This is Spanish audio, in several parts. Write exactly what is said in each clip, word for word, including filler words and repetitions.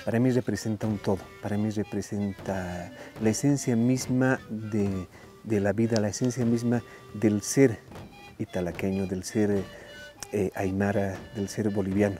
para mí representa un todo, para mí representa la esencia misma de, de la vida, la esencia misma del ser italaqueño, del ser eh, aymara, del ser boliviano.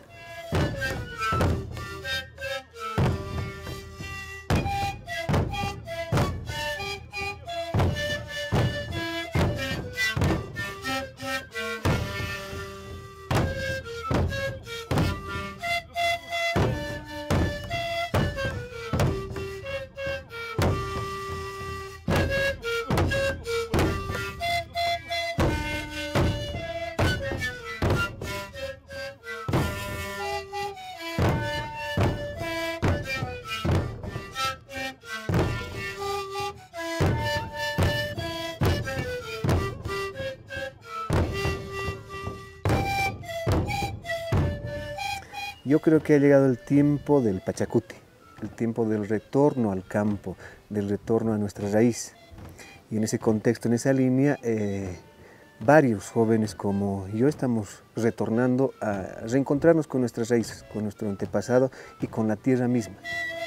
Yo creo que ha llegado el tiempo del Pachacute, el tiempo del retorno al campo, del retorno a nuestra raíz. Y en ese contexto, en esa línea, eh, varios jóvenes como yo estamos retornando a reencontrarnos con nuestras raíces, con nuestro antepasado y con la tierra misma.